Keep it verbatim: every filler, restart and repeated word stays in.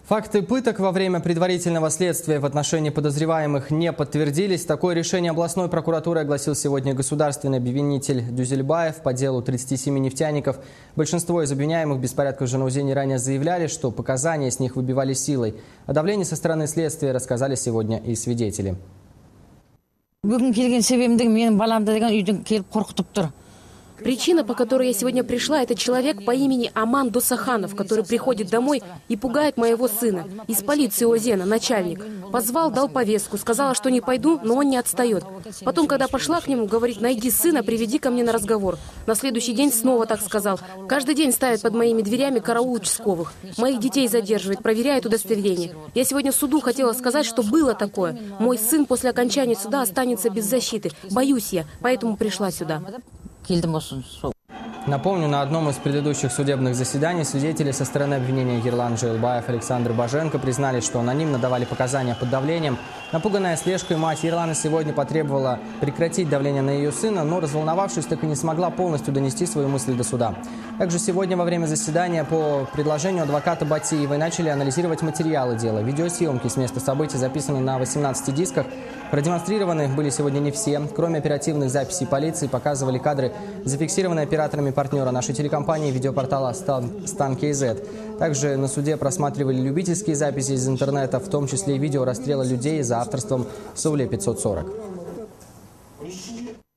Факты пыток во время предварительного следствия в отношении подозреваемых не подтвердились. Такое решение областной прокуратуры огласил сегодня государственный обвинитель Дюзельбаев по делу тридцати семи нефтяников. Большинство из обвиняемых в беспорядках в Жанаузене ранее заявляли, что показания с них выбивали силой. О давлении со стороны следствия рассказали сегодня и свидетели. Причина, по которой я сегодня пришла, это человек по имени Аман Досаханов, который приходит домой и пугает моего сына. Из полиции Озена, начальник. Позвал, дал повестку, сказала, что не пойду, но он не отстает. Потом, когда пошла к нему, говорит: найди сына, приведи ко мне на разговор. На следующий день снова так сказал. Каждый день ставит под моими дверями караул участковых. Моих детей задерживает, проверяет удостоверение. Я сегодня суду хотела сказать, что было такое. Мой сын после окончания суда останется без защиты. Боюсь я, поэтому пришла сюда. Напомню, на одном из предыдущих судебных заседаний свидетели со стороны обвинения Ерлан Джейлбаев и Александр Боженко признались, что анонимно давали показания под давлением. Напуганная слежкой мать Ерлана сегодня потребовала прекратить давление на ее сына, но, разволновавшись, так и не смогла полностью донести свои мысли до суда. Также сегодня во время заседания по предложению адвоката Батиевой начали анализировать материалы дела. Видеосъемки с места событий записаны на восемнадцати дисках. Продемонстрированы были сегодня не все. Кроме оперативных записей полиции, показывали кадры, зафиксированные операторами партнера нашей телекомпании видеопортала Стан КЗ. Также на суде просматривали любительские записи из интернета, в том числе и видео расстрела людей за авторством Сауле пятьсот сорок.